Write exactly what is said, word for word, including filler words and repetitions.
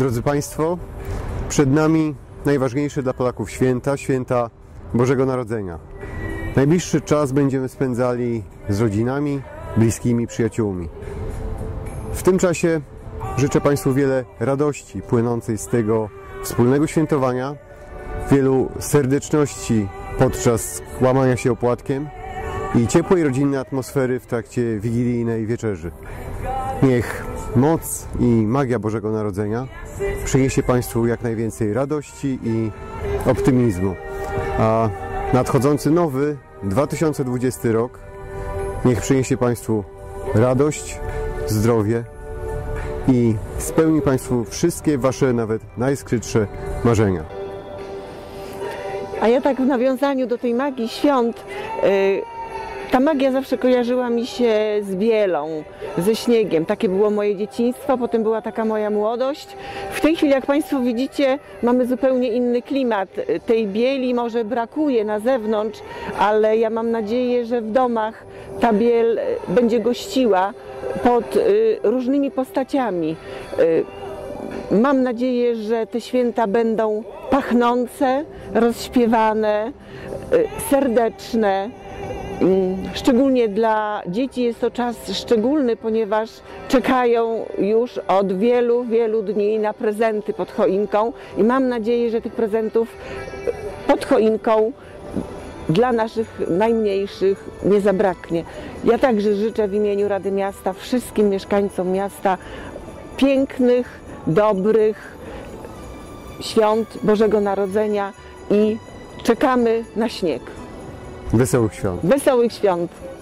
Drodzy Państwo, przed nami najważniejsze dla Polaków święta, święta Bożego Narodzenia. Najbliższy czas będziemy spędzali z rodzinami, bliskimi, przyjaciółmi. W tym czasie życzę Państwu wiele radości płynącej z tego wspólnego świętowania, wielu serdeczności podczas łamania się opłatkiem i ciepłej rodzinnej atmosfery w trakcie wigilijnej wieczerzy. Niech moc i magia Bożego Narodzenia przyniesie Państwu jak najwięcej radości i optymizmu. A nadchodzący nowy dwa tysiące dwudziesty rok niech przyniesie Państwu radość, zdrowie i spełni Państwu wszystkie Wasze nawet najskrytsze marzenia. A ja tak w nawiązaniu do tej magii świąt, yy, ta magia zawsze kojarzyła mi się z bielą, ze śniegiem. Takie było moje dzieciństwo, potem była taka moja młodość. W tej chwili, jak Państwo widzicie, mamy zupełnie inny klimat. Tej bieli może brakuje na zewnątrz, ale ja mam nadzieję, że w domach ta biel będzie gościła pod y, różnymi postaciami. Y, mam nadzieję, że te święta będą pachnące, rozśpiewane, y, serdeczne. Szczególnie dla dzieci jest to czas szczególny, ponieważ czekają już od wielu, wielu dni na prezenty pod choinką i mam nadzieję, że tych prezentów pod choinką dla naszych najmniejszych nie zabraknie. Ja także życzę w imieniu Rady Miasta wszystkim mieszkańcom miasta pięknych, dobrych świąt Bożego Narodzenia i czekamy na śnieg. Wesołych świąt. Wesołych świąt.